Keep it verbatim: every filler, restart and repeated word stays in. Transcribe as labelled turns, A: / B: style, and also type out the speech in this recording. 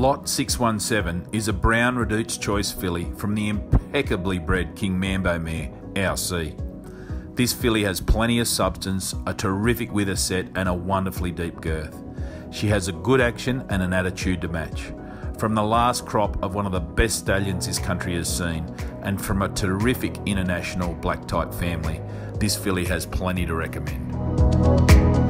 A: Lot six one seven is a brown Redoute'S choice filly from the impeccably bred King Mambo mare, R C. This filly has plenty of substance, a terrific wither set and a wonderfully deep girth. She has a good action and an attitude to match. From the last crop of one of the best stallions this country has seen, and from a terrific international black type family, this filly has plenty to recommend.